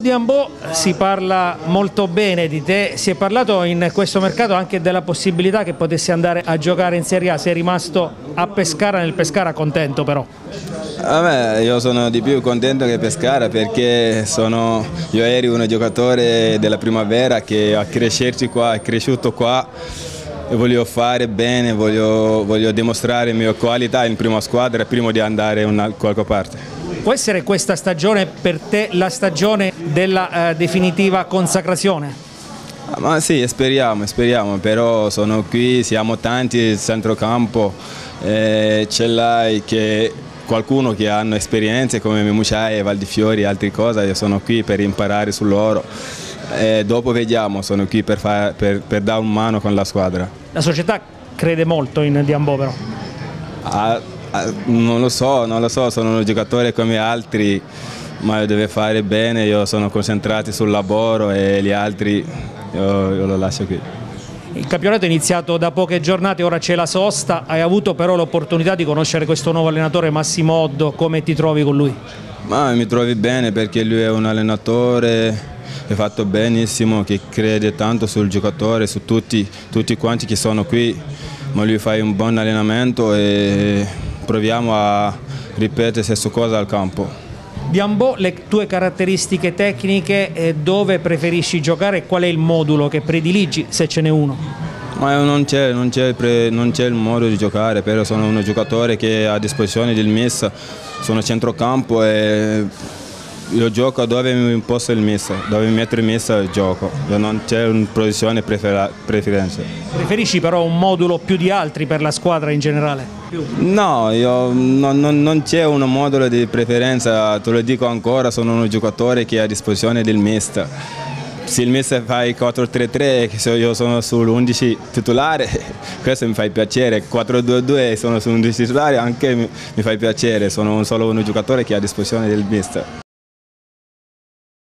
Diambo, si parla molto bene di te, si è parlato in questo mercato anche della possibilità che potessi andare a giocare in Serie A, sei rimasto a Pescara, nel Pescara contento però? Io sono di più contento che Pescara perché io ero un giocatore della Primavera che a crescerci qua, è cresciuto qua e voglio fare bene, voglio dimostrare le mie qualità in prima squadra prima di andare a qualche parte. Può essere questa stagione per te la stagione della definitiva consacrazione? Ma sì, speriamo, però sono qui, siamo tanti il centrocampo, ce l'hai qualcuno che hanno esperienze come Memucciai, Valdifiori e altre cose, io sono qui per imparare su loro e dopo vediamo, sono qui per dare una mano con la squadra. La società crede molto in Diambo però? Non lo so, sono un giocatore come altri, ma deve fare bene, io sono concentrato sul lavoro e gli altri io lo lascio qui. Il campionato è iniziato da poche giornate, ora c'è la sosta, hai avuto però l'opportunità di conoscere questo nuovo allenatore Massimo Oddo, come ti trovi con lui? Mi trovi bene perché lui è un allenatore che è fatto benissimo, che crede tanto sul giocatore, su tutti quanti che sono qui, ma lui fa un buon allenamento e proviamo a ripetere la stessa cosa al campo. Diambo, le tue caratteristiche tecniche, dove preferisci giocare e qual è il modulo che prediligi, se ce n'è uno? Non c'è il modo di giocare, però sono un giocatore che è a disposizione del mister, sono a centrocampo e io gioco dove mi imposta il mister, dove mi mette il mister gioco, non c'è una posizione preferenza. Preferisci però un modulo più di altri per la squadra in generale? No, non c'è un modulo di preferenza, te lo dico ancora, sono un giocatore che è a disposizione del mister. Se il mister fa il 4-3-3, se io sono sull'11 titolare, questo mi fa piacere, 4-2-2 sono su 11 titolare, anche mi fa piacere, sono solo un giocatore che è a disposizione del mister.